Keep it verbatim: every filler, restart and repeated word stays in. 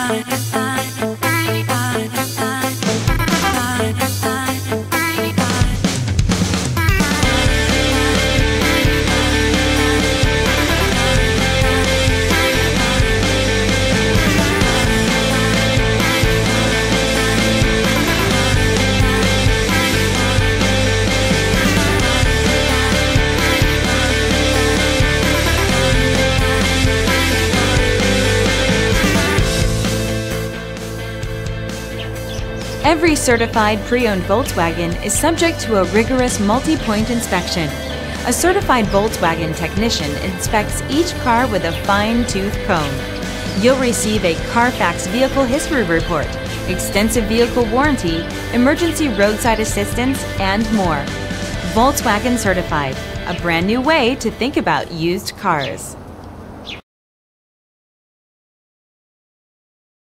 Every certified pre-owned Volkswagen is subject to a rigorous multi-point inspection. A certified Volkswagen technician inspects each car with a fine-tooth comb. You'll receive a Carfax vehicle history report, extensive vehicle warranty, emergency roadside assistance, and more. Volkswagen Certified, a brand new way to think about used cars.